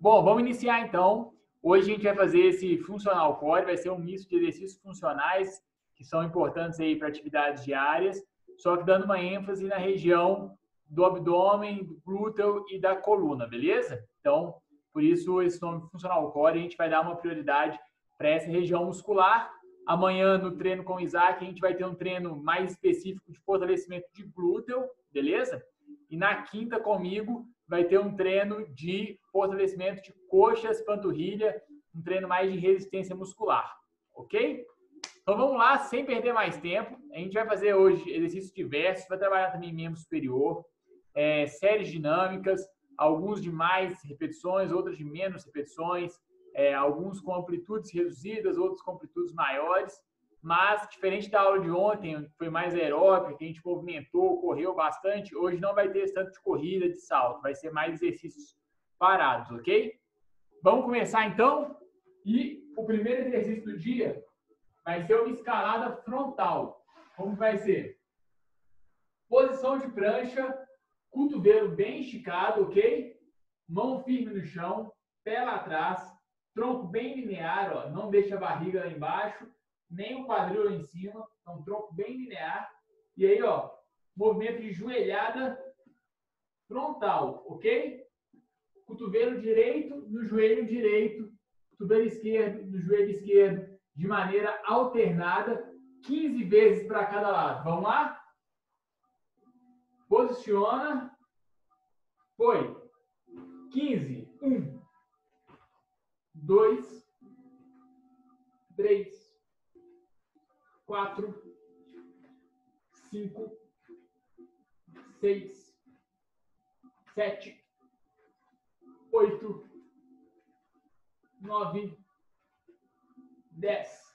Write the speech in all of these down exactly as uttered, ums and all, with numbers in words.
Bom, vamos iniciar então. Hoje a gente vai fazer esse funcional core, vai ser um misto de exercícios funcionais que são importantes aí para atividades diárias, só que dando uma ênfase na região do abdômen, do glúteo e da coluna, beleza? Então, por isso esse nome funcional core, a gente vai dar uma prioridade para essa região muscular. Amanhã no treino com o Isaac, a gente vai ter um treino mais específico de fortalecimento de glúteo, beleza? E na quinta comigo vai ter um treino de fortalecimento de coxas, panturrilha, um treino mais de resistência muscular, ok? Então vamos lá, sem perder mais tempo. A gente vai fazer hoje exercícios diversos, vai trabalhar também membro superior, é, séries dinâmicas, alguns de mais repetições, outros de menos repetições, é, alguns com amplitudes reduzidas, outros com amplitudes maiores. Mas, diferente da aula de ontem, que foi mais aeróbica, que a gente movimentou, correu bastante, hoje não vai ter tanto de corrida, de salto, vai ser mais exercícios parados, ok? Vamos começar então? E o primeiro exercício do dia vai ser uma escalada frontal. Como vai ser? Posição de prancha, cotovelo bem esticado, ok? Mão firme no chão, pé lá atrás, tronco bem linear, ó, não deixa a barriga lá embaixo, nem o quadril lá em cima, então tronco bem linear. E aí, ó, movimento de joelhada frontal, ok? Cotovelo direito no joelho direito, cotovelo esquerdo no joelho esquerdo, de maneira alternada, quinze vezes para cada lado. Vamos lá? Posiciona. Foi. quinze. um, dois, três, quatro, cinco, seis, sete, oito, nove, dez,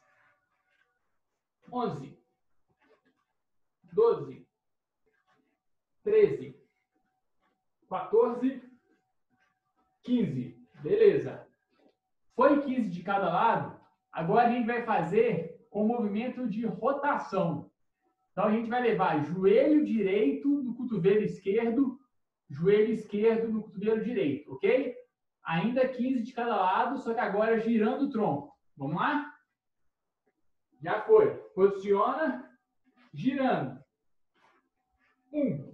onze, doze, treze, quatorze, quinze. Beleza. Foi quinze de cada lado. Agora a gente vai fazer com movimento de rotação. Então a gente vai levar joelho direito no cotovelo esquerdo, joelho esquerdo no cotovelo direito, ok? Ainda quinze de cada lado, só que agora girando o tronco. Vamos lá? Já foi. Posiciona, girando. Um,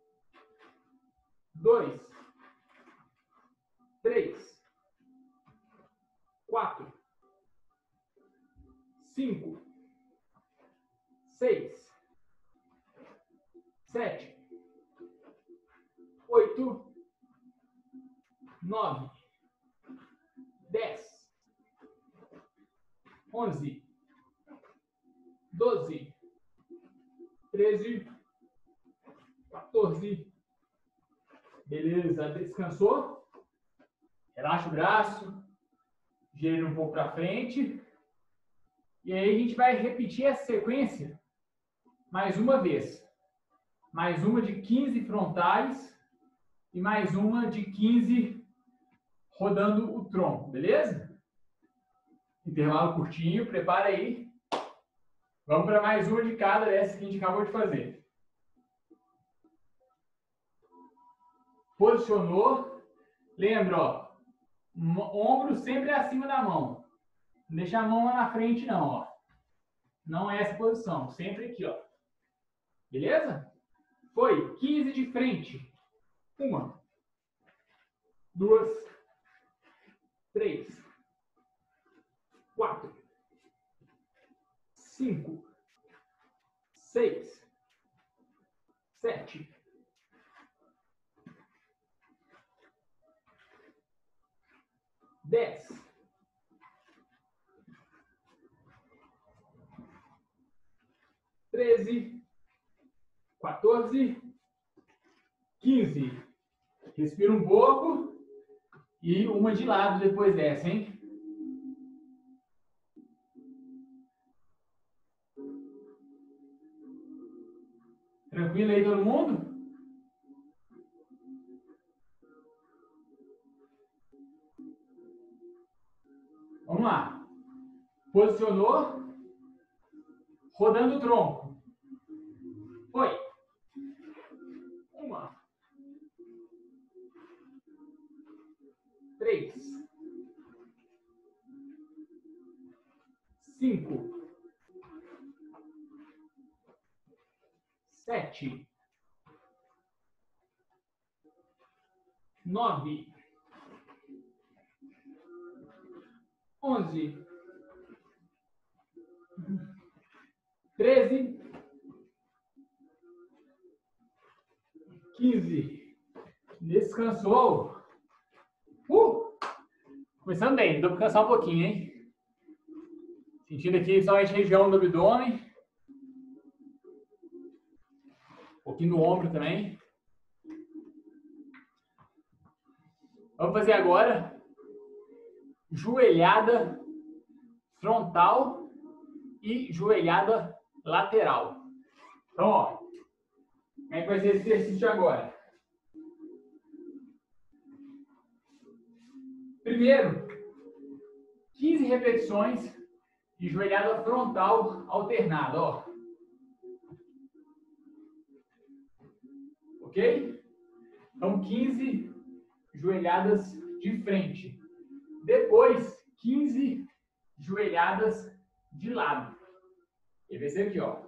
dois, três, quatro, cinco, seis, sete, oito, nove, dez, onze, doze, treze, quatorze. Beleza, descansou? Relaxa o braço, gira um pouco para frente. E aí a gente vai repetir essa sequência mais uma vez. Mais uma de quinze frontais e mais uma de quinze rodando o tronco, beleza? Intervalo curtinho, prepara aí. Vamos para mais uma de cada dessa que a gente acabou de fazer. Posicionou. Lembra, ó, ombro sempre acima da mão. Não deixa a mão lá na frente, não, ó. Não é essa posição, sempre aqui, ó. Beleza? Foi. quinze de frente. Uma. Duas. Três. Quatro. Cinco. Seis. Sete. Dez. Treze. quatorze. quinze. Respira um pouco. E uma de lado depois dessa, hein? Tranquilo aí, todo mundo? Vamos lá. Posicionou. Rodando o tronco. Foi. Uma. três, cinco, sete, nove, onze, treze, quinze. Descansou. Uh! Começando bem, deu para cansar um pouquinho, hein? Sentindo aqui somente a região do abdômen. Um pouquinho do ombro também. Vamos fazer agora joelhada frontal e joelhada lateral. Então, ó, como é que vai ser esse exercício agora? Primeiro, quinze repetições de joelhada frontal alternada, ó. Ok? Então, quinze joelhadas de frente. Depois, quinze joelhadas de lado. E vai ser aqui, ó.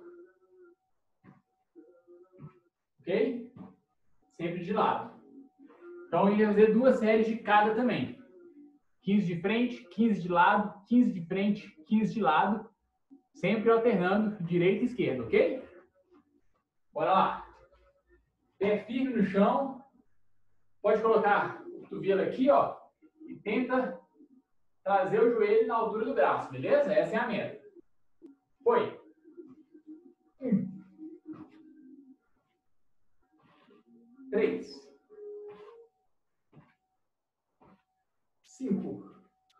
Ok? Sempre de lado. Então, eu ia fazer duas séries de cada também. quinze de frente, quinze de lado, quinze de frente, quinze de lado. Sempre alternando direita e esquerda, ok? Bora lá. Pé firme no chão. Pode colocar o cotovelo aqui, ó. E tenta trazer o joelho na altura do braço, beleza? Essa é a meta. Foi. Um. Três. Cinco.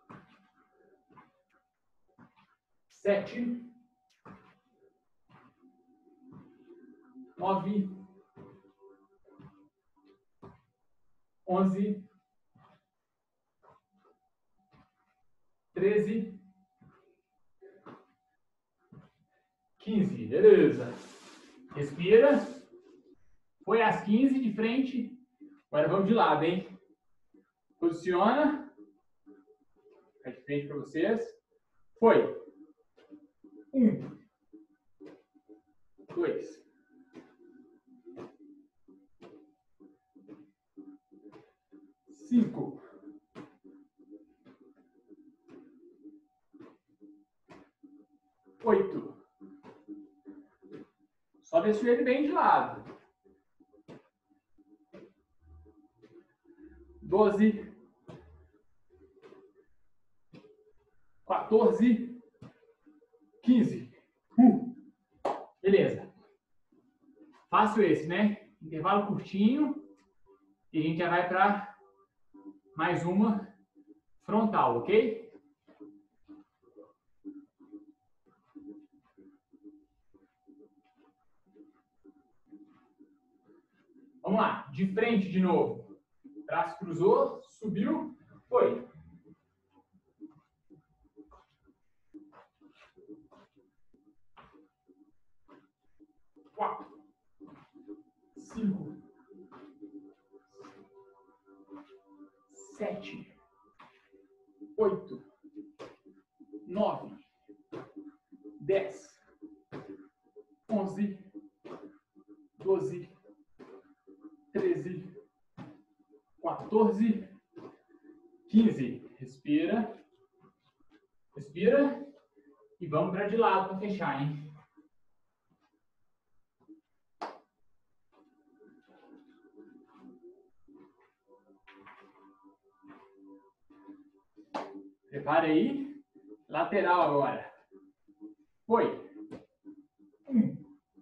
Sete. Nove. Onze. Treze. Quinze. Beleza. Respira. Foi às quinze de frente. Agora vamos de lado, hein? Posiciona. Fica de frente para vocês. Foi. Um. Dois. Cinco. Oito. Sobe esse joelho bem de lado. Doze. Quatorze. Quinze. Uh. Beleza. Fácil esse, né? Intervalo curtinho. E a gente já vai para mais uma frontal, ok? Vamos lá. De frente de novo. Braço cruzou, subiu, foi. Quatro. Cinco. Sete. Oito. Nove. Dez. Onze. Doze. Treze. quatorze. quinze. Respira. Respira. E vamos para de lado para fechar, hein? Prepara aí. Lateral agora. Foi. Um.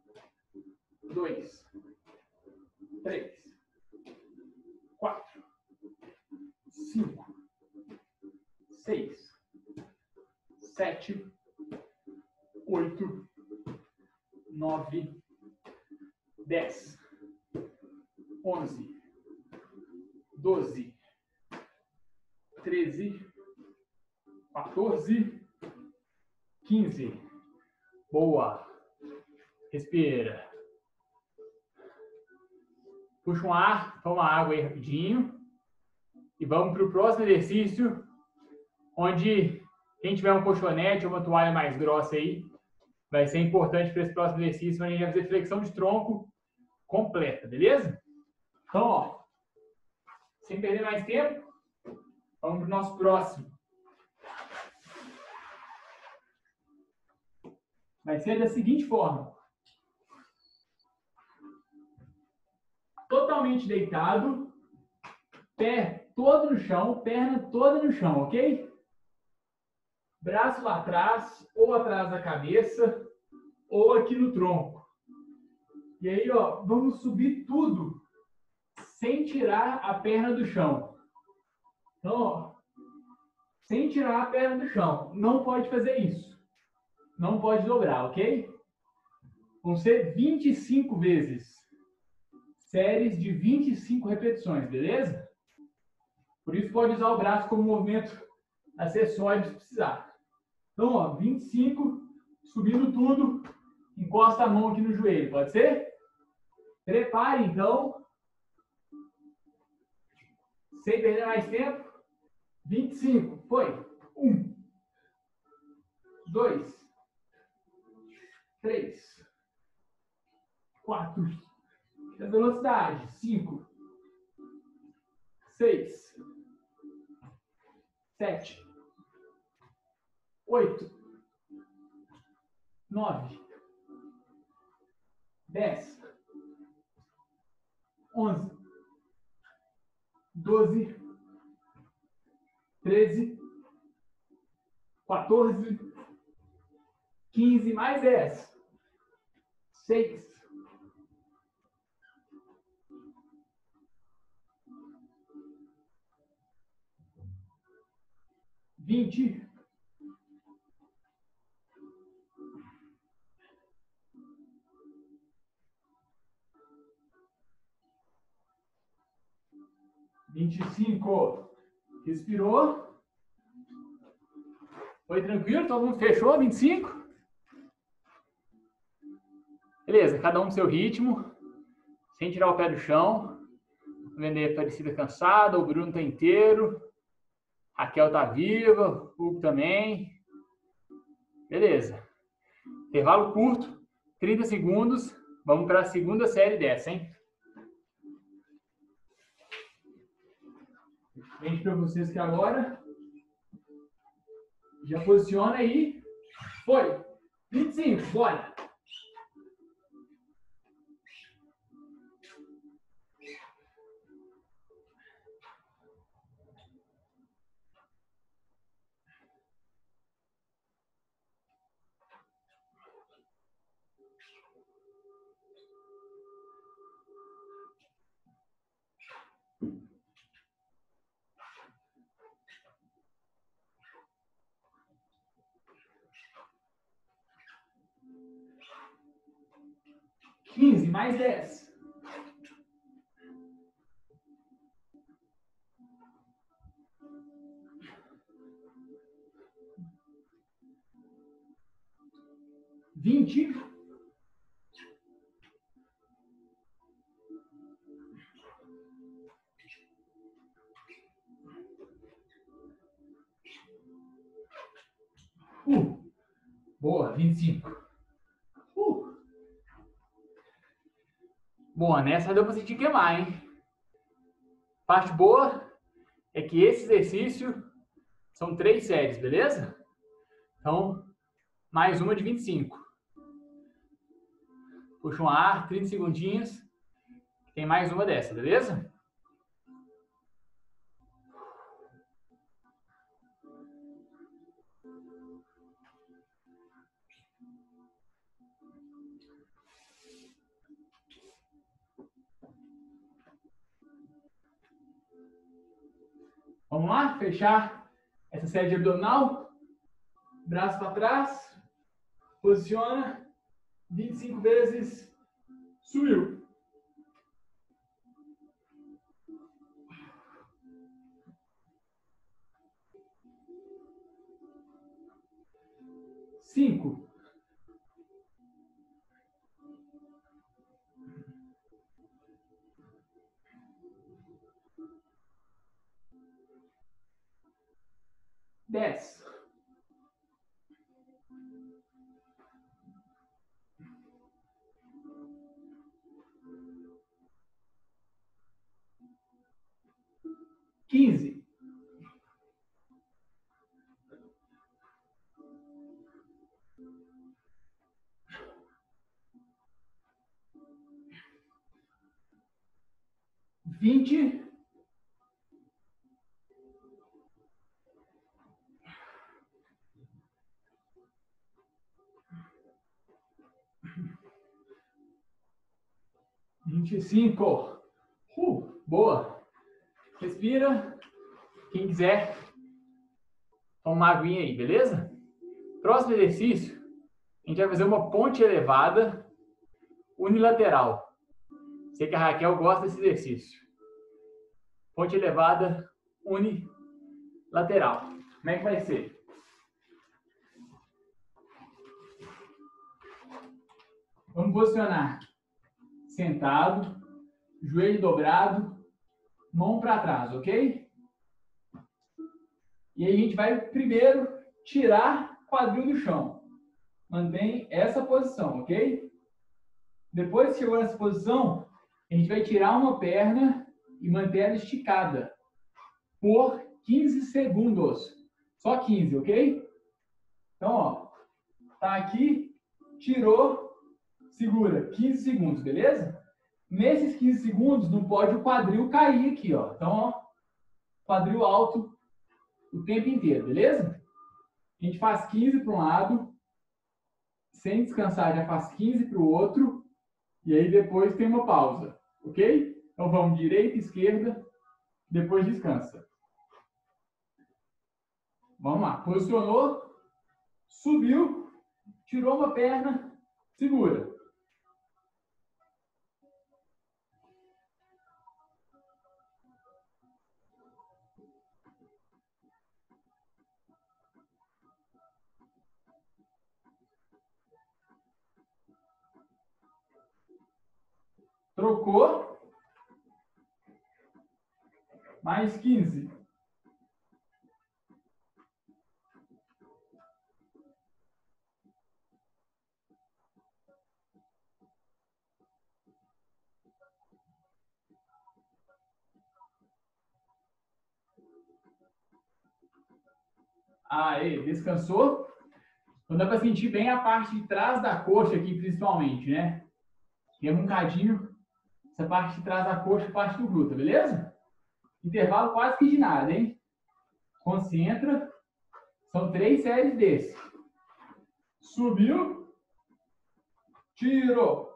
Dois. Três. Quatro. Cinco. Seis. Sete. Oito. Nove. Dez. Onze. Doze. Treze. quatorze. quinze. Boa. Respira. Puxa um ar, toma água aí rapidinho. E vamos para o próximo exercício, onde quem tiver um colchonete ou uma toalha mais grossa aí, vai ser importante para esse próximo exercício, onde a gente vai fazer flexão de tronco completa, beleza? Então, ó, sem perder mais tempo, vamos para o nosso próximo. Vai ser da seguinte forma. Totalmente deitado, pé todo no chão, perna toda no chão, ok? Braço lá atrás, ou atrás da cabeça, ou aqui no tronco. E aí, ó, vamos subir tudo, sem tirar a perna do chão. Então, ó, sem tirar a perna do chão. Não pode fazer isso. Não pode dobrar, ok? Vão ser vinte e cinco vezes. Séries de vinte e cinco repetições, beleza? Por isso pode usar o braço como movimento acessório se precisar. Então, ó, vinte e cinco, subindo tudo, encosta a mão aqui no joelho, pode ser? Prepare, então. Sem perder mais tempo. vinte e cinco, foi. um, dois, três, quatro. A velocidade, cinco, seis, sete, oito, nove, dez, onze, doze, treze, quatorze, quinze, mais dez, seis, vinte, vinte e cinco. Respirou. Foi tranquilo? Todo mundo fechou? vinte e cinco? Beleza, cada um no seu ritmo, sem tirar o pé do chão. A Vendê Aparecida cansada, o Bruno tá inteiro, a Raquel tá viva, o Hugo também. Beleza. Intervalo curto, trinta segundos. Vamos para a segunda série dessa, hein? Vem para vocês que agora já posiciona aí. Foi. vinte e cinco, bora. quinze, mais dez. vinte. Uh, boa, vinte e cinco. Uh. Boa, nessa deu para sentir queimar, hein? Parte boa é que esse exercício são três séries, beleza? Então, mais uma de vinte e cinco. Puxa um ar, trinta segundinhos. Tem mais uma dessa, beleza? Vamos lá, fechar essa série de abdominal. Braço para trás. Posiciona. vinte e cinco vezes. Subiu. Cinco. dez. quinze. vinte. vinte e cinco. Uh, boa. Respira. Quem quiser, toma uma aguinha aí, beleza? Próximo exercício, a gente vai fazer uma ponte elevada unilateral. Sei que a Raquel gosta desse exercício. Ponte elevada unilateral. Como é que vai ser? Vamos posicionar sentado, joelho dobrado, mão para trás, ok? E aí a gente vai primeiro tirar o quadril do chão. Mantém essa posição, ok? Depois que chegou nessa posição, a gente vai tirar uma perna e manter ela esticada por quinze segundos. Só quinze, ok? Então, ó, tá aqui, tirou, segura, quinze segundos, beleza? Nesses quinze segundos, não pode o quadril cair aqui, ó. Então, ó, quadril alto o tempo inteiro, beleza? A gente faz quinze para um lado, sem descansar, já faz quinze para o outro, e aí depois tem uma pausa, ok? Então vamos direita, esquerda, depois descansa. Vamos lá, posicionou, subiu, tirou uma perna, segura. Trocou. Mais quinze. Aí, descansou. Então dá para sentir bem a parte de trás da coxa aqui, principalmente, né? Tem um cadinho, essa parte de trás da coxa, parte do glúteo, beleza? Intervalo quase que de nada, hein? Concentra. São três séries desse. Subiu. Tirou.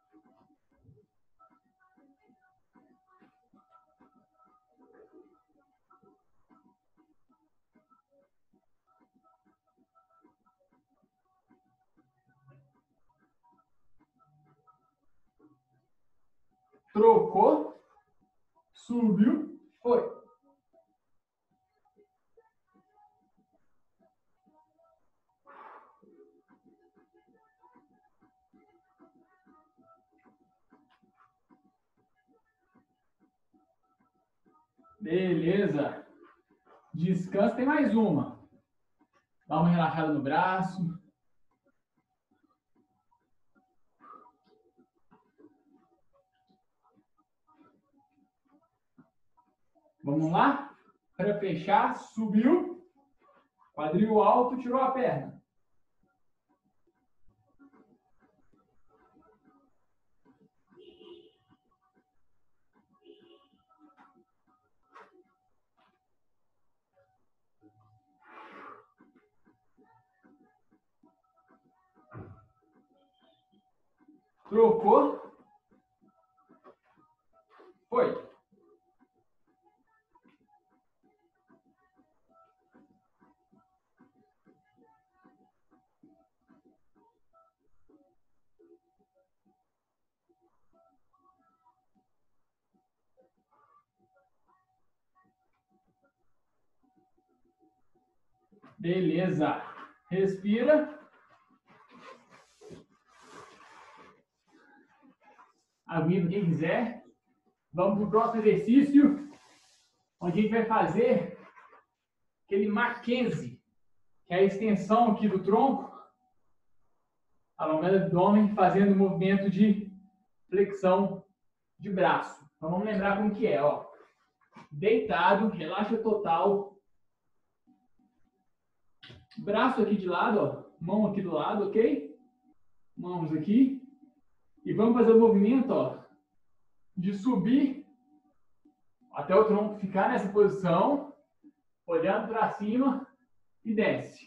Trocou. Subiu. Foi. Beleza. Descansa, tem mais uma. Dá uma relaxada no braço. Vamos lá? Para fechar, subiu. Quadril alto, tirou a perna. Trocou. Foi. Beleza. Respira. Aguinha para quem quiser. Vamos para o próximo exercício, onde a gente vai fazer aquele aquele Mackenzie, que é a extensão aqui do tronco, alongando o abdômen, fazendo o movimento de flexão de braço. Então vamos lembrar como que é, ó. Deitado, relaxa total. Braço aqui de lado, ó. Mão aqui do lado, ok? Mãos aqui. E vamos fazer o movimento, ó, de subir até o tronco ficar nessa posição, olhando para cima e desce.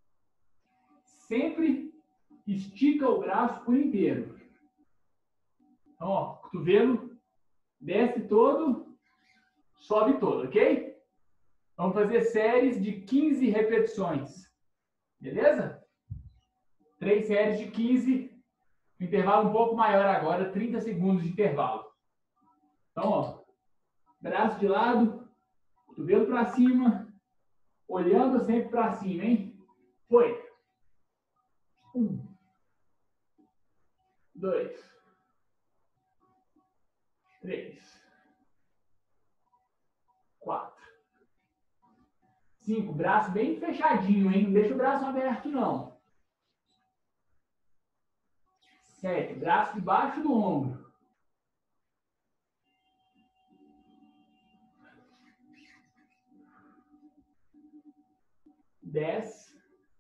Sempre estica o braço por inteiro. Então, ó, cotovelo desce todo, sobe todo, ok? Vamos fazer séries de quinze repetições. Beleza? Três séries de quinze. Intervalo um pouco maior agora, trinta segundos de intervalo. Então, ó, braço de lado, cotovelo para cima, olhando sempre para cima, hein? Foi. Um. Dois. Três. Quatro. Cinco. Braço bem fechadinho, hein? Não deixa o braço aberto, não. Sete. Braço debaixo do ombro. Dez.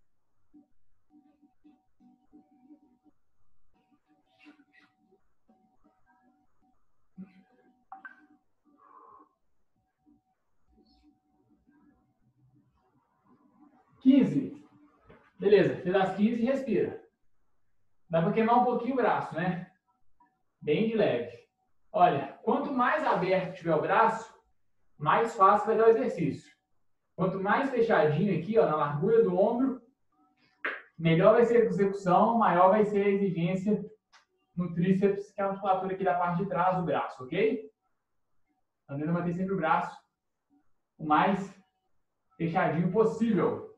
Quinze. Beleza, fez as quinze e respira. Dá para queimar um pouquinho o braço, né? Bem de leve. Olha, quanto mais aberto tiver o braço, mais fácil vai dar o exercício. Quanto mais fechadinho aqui, ó, na largura do ombro, melhor vai ser a execução, maior vai ser a exigência no tríceps, que é a musculatura aqui da parte de trás do braço, ok? Então, tentando manter sempre o braço o mais fechadinho possível.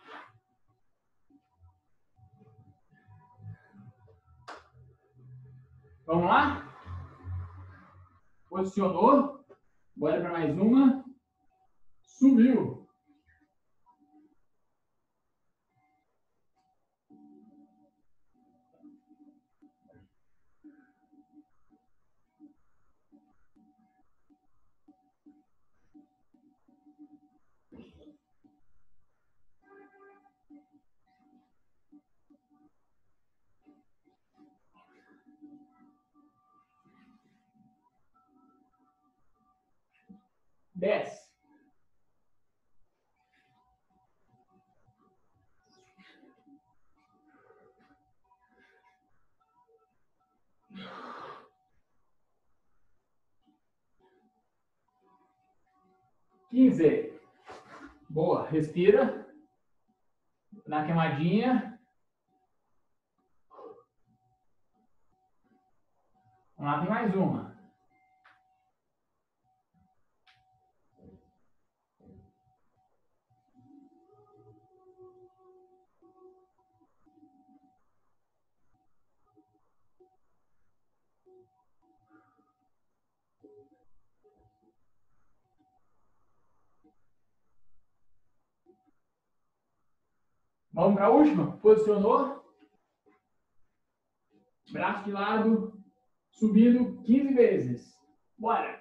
Vamos lá? Posicionou. Bora para mais uma. Subiu. Dez. Quinze. Boa. Respira. Na queimadinha. Vamos lá, tem mais uma. Vamos para a última. Posicionou. Braço de lado. Subindo quinze vezes. Bora.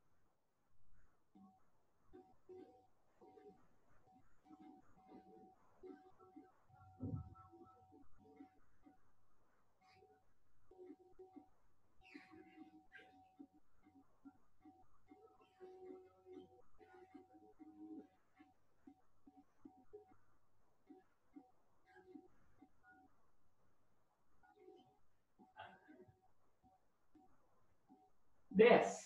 Dez.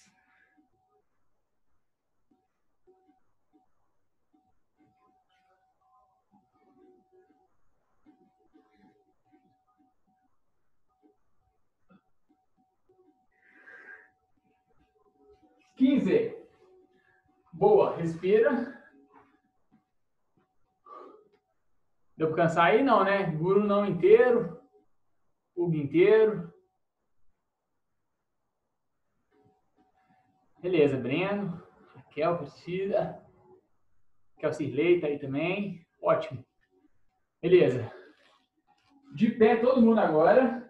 Quinze. Boa. Respira. Deu para cansar aí? Não, né? Guru não inteiro. Hugo inteiro. Beleza, Breno. Raquel, Priscila. que é o Cirlei, tá aí também. Ótimo. Beleza. De pé todo mundo agora.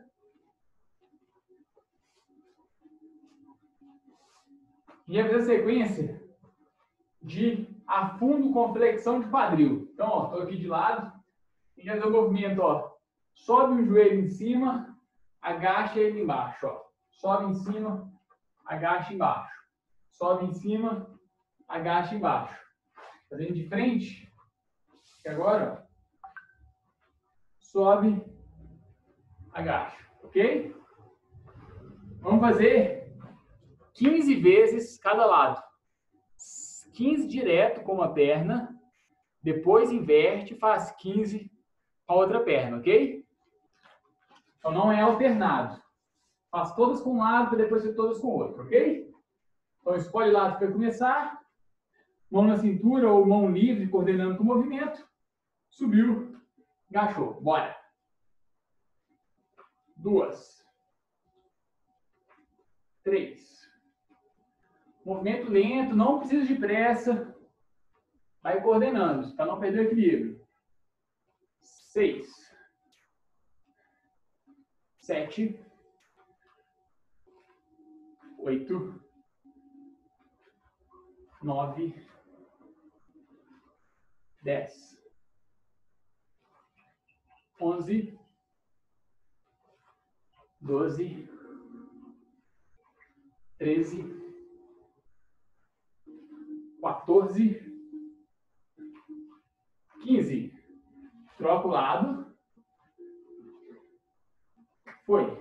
E vai fazer a sequência de afundo com flexão de quadril. Então, ó, tô aqui de lado. E já fazer o movimento, ó. Sobe o joelho em cima, agacha ele embaixo, ó. Sobe em cima, agacha embaixo. Sobe em cima, agacha embaixo. Fazendo de frente. E agora, ó. Sobe, agacha. Ok? Vamos fazer quinze vezes cada lado. quinze direto com uma perna. Depois inverte e faz quinze com a outra perna, ok? Então não é alternado. Faz todas com um lado para depois fazer todas com o outro, ok? Então escolhe o lado para começar. Mão na cintura ou mão livre, coordenando com o movimento. Subiu, agachou. Bora. Duas. Três. Movimento lento, não precisa de pressa. Vai coordenando, para não perder o equilíbrio. Seis. Sete. Oito. Nove. Dez. Onze. Doze. Treze. quatorze. quinze. Troca o lado. Foi.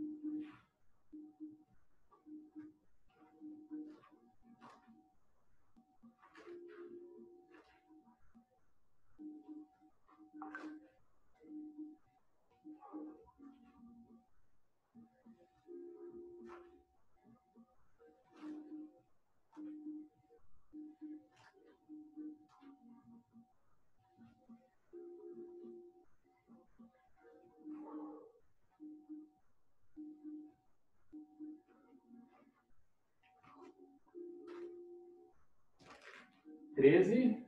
Treze.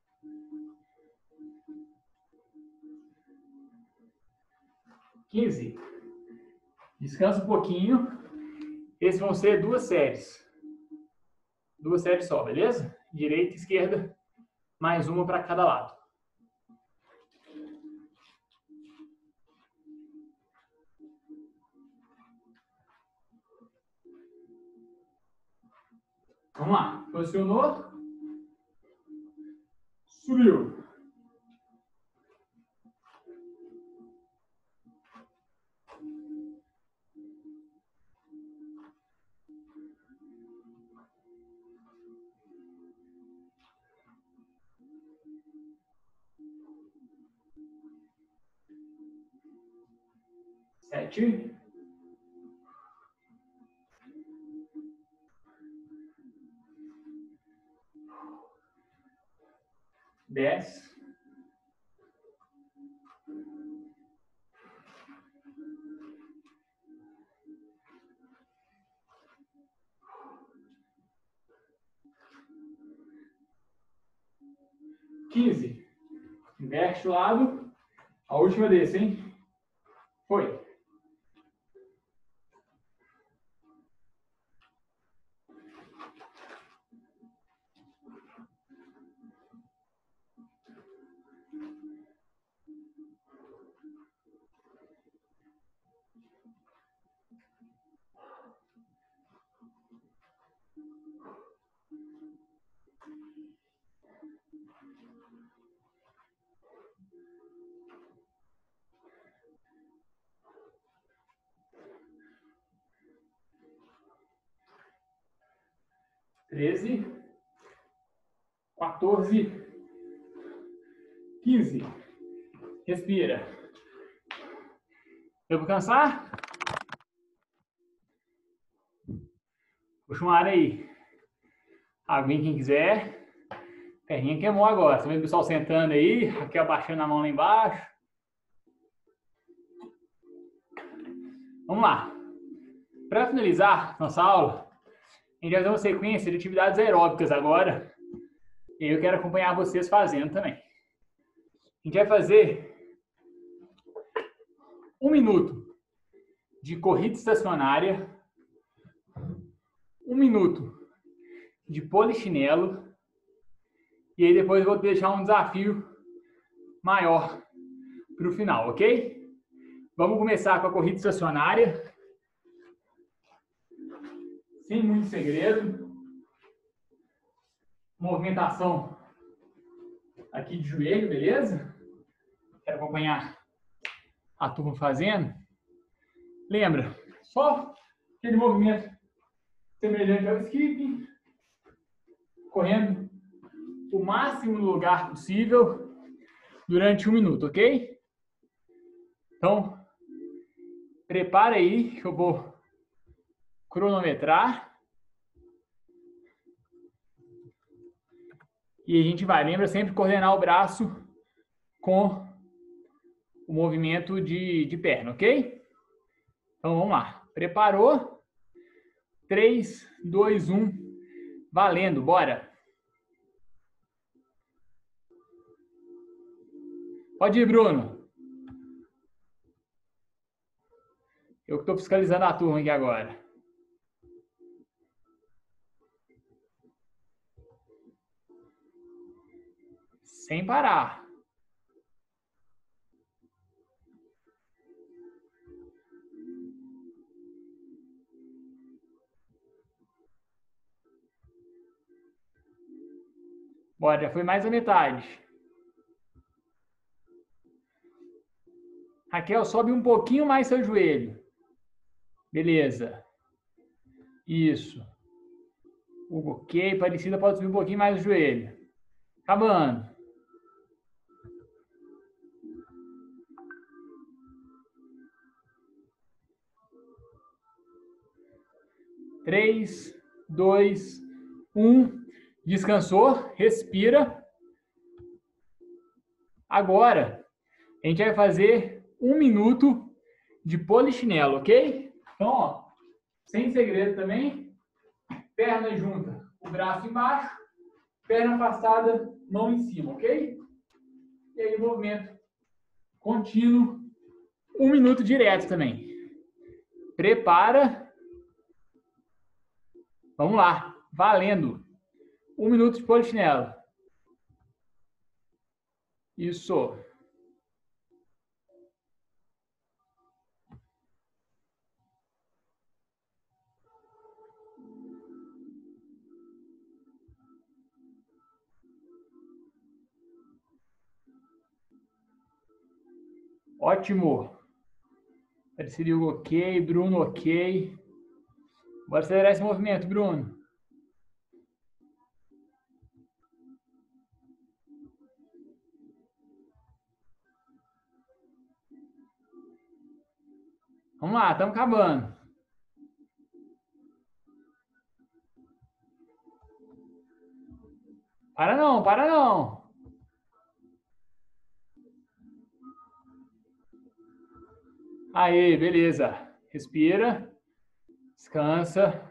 Quinze. Descansa um pouquinho. Esses vão ser duas séries. Duas séries só, beleza? Direita e esquerda. Mais uma para cada lado. Vamos lá. Posicionou. Subiu. Sete. Dez. Quinze. Inverte o lado. A última desse, hein? Foi. Treze. Quatorze. Quinze. Respira. Eu vou cansar? Puxa uma área aí. Aguinha quem quiser. Perninha queimou agora. Você vê o pessoal sentando aí. Aqui abaixando a mão lá embaixo. Vamos lá. Para finalizar nossa aula, a gente vai fazer uma sequência de atividades aeróbicas agora. E eu quero acompanhar vocês fazendo também. A gente vai fazer um minuto de corrida estacionária, um minuto de polichinelo, e aí depois eu vou deixar um desafio maior para o final, ok? Vamos começar com a corrida estacionária, sem muito segredo. Movimentação aqui de joelho, beleza? Quero acompanhar a turma fazendo. Lembra, só aquele movimento semelhante ao skipping, correndo o máximo no lugar possível durante um minuto, ok? Então, prepara aí que eu vou cronometrar. E a gente vai. Lembra sempre coordenar o braço com o movimento de, de perna, ok? Então vamos lá. Preparou? três, dois, um. Valendo, bora! Pode ir, Bruno. Eu que estou fiscalizando a turma aqui agora. Sem parar. Bora, já foi mais da metade. Raquel, sobe um pouquinho mais seu joelho. Beleza. Isso. Ok, Parecida pode subir um pouquinho mais o joelho. Acabando. três, dois, um. Descansou, respira. Agora, a gente vai fazer um minuto de polichinelo, ok? Então, ó, sem segredo também. Perna junta, o braço embaixo. Perna afastada, mão em cima, ok? E aí, movimento contínuo. Um minuto direto também. Prepara. Vamos lá. Valendo. Um minuto de polichinelo. Isso. Ótimo. Parecido ok. Bruno ok. Bora acelerar esse movimento, Bruno. Vamos lá, estamos acabando. Para não, para não. Aí, beleza. Respira. Descansa.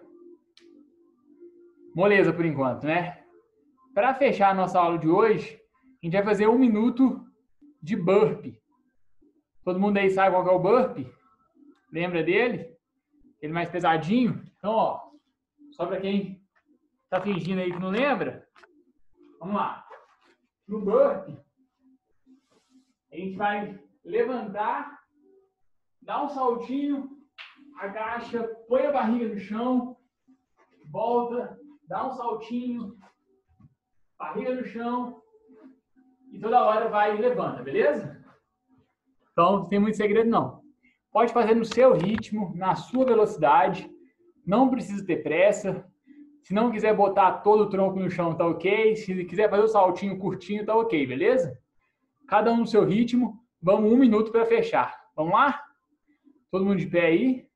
Moleza por enquanto, né? Para fechar a nossa aula de hoje, a gente vai fazer um minuto de burpee. Todo mundo aí sabe qual que é o burpee? Lembra dele? Ele mais pesadinho? Então, ó, só para quem tá fingindo aí que não lembra, vamos lá. No burpee, a gente vai levantar, dar um saltinho, agacha, põe a barriga no chão, volta, dá um saltinho, barriga no chão, e toda hora vai e levanta, beleza? Então, não tem muito segredo não. Pode fazer no seu ritmo, na sua velocidade, não precisa ter pressa. Se não quiser botar todo o tronco no chão, tá ok. Se quiser fazer o saltinho curtinho, tá ok, beleza? Cada um no seu ritmo. Vamos um minuto para fechar. Vamos lá? Todo mundo de pé aí.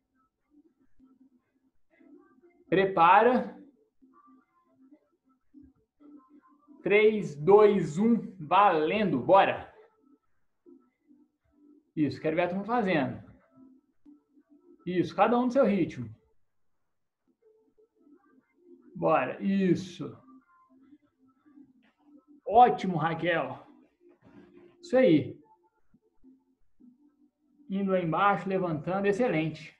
Prepara. três, dois, um, valendo. Bora. Isso, quero ver a turma fazendo. Isso, cada um no seu ritmo. Bora, isso. Ótimo, Raquel. Isso aí. Indo lá embaixo, levantando, excelente.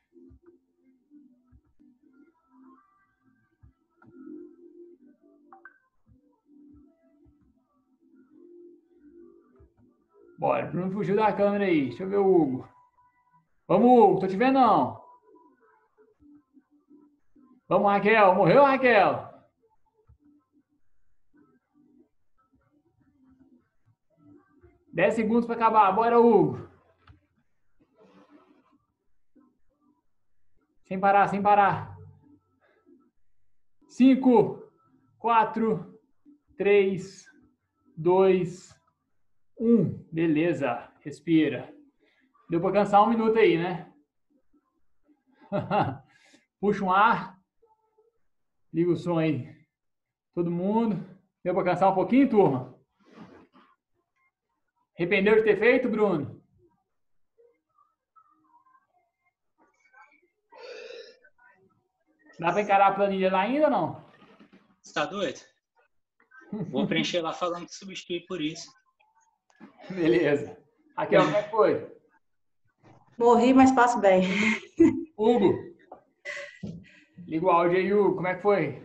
Bora, Bruno fugiu da câmera aí. Deixa eu ver o Hugo. Vamos, Hugo, tô te vendo não. Vamos, Raquel. Morreu, Raquel? Dez segundos para acabar. Bora, Hugo. Sem parar, sem parar. Cinco, quatro, três, dois, um. Beleza. Respira. Deu para cansar um minuto aí, né? Puxa um ar. Liga o som aí. Todo mundo. Deu para cansar um pouquinho, turma? Arrependeu de ter feito, Bruno? Dá para encarar a planilha lá ainda ou não? Você tá doido? Vou preencher lá falando que substitui por isso. Beleza. Raquel, como é que foi? Morri, mas passo bem. Hugo. Liga o áudio aí, Hugo. Como é que foi?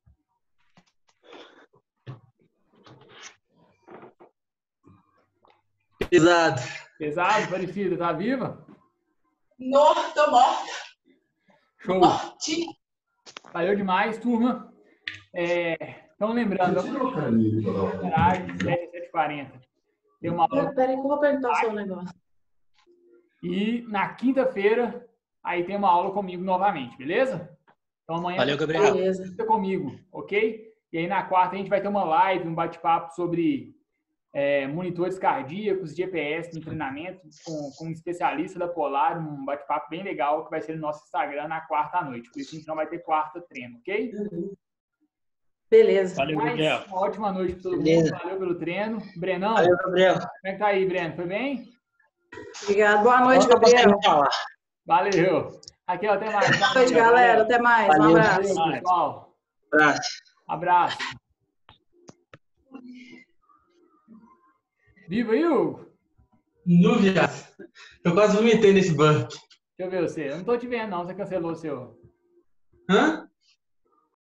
Pesado. Pesado, parecido. Tá viva? Não, tô morta. Show. Valeu demais, turma. Então, é, lembrando, às sete e quarenta. Tem uma aula. Peraí que eu vou perguntar o seu negócio. E na quinta-feira, aí tem uma aula comigo novamente, beleza? Então amanhã Valeu, Gabriel. Beleza. Comigo, ok? E aí na quarta a gente vai ter uma live, um bate-papo sobre é, monitores cardíacos, G P S no treinamento, com, com um especialista da Polar, um bate-papo bem legal que vai ser no nosso Instagram na quarta à noite. Por isso a gente não vai ter quarta treino, ok? Beleza. Valeu, Gabriel. Uma ótima noite para todo Beleza. mundo. Valeu pelo treino. Brenão, Valeu, Gabriel. como é que tá aí, Breno? Foi bem? Obrigado. Boa noite, Gabriel. Valeu. Raquel, até mais. Boa noite, galera. Até mais. Um Valeu. abraço. Valeu, pessoal. Abraço. Abraço. Viva aí, Hugo. Nu, viado. Eu quase vomitei nesse banco. Deixa eu ver você. Eu não tô te vendo, não. Você cancelou o seu. Hã?